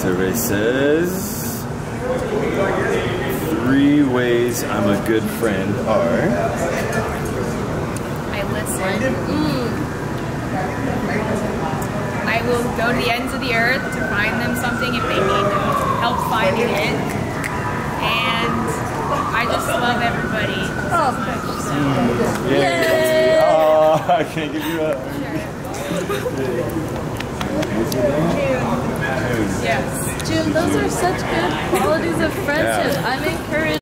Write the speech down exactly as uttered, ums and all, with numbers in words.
Survey says three ways I'm a good friend are I listen. Mm. I will go to the ends of the earth to find them something if they need help finding it. And I just love everybody so much. So. mm. Yay! Yay. Oh, I can't give you up. June. Yes. June, those are such good qualities of friendship. Yeah. I'm encouraged.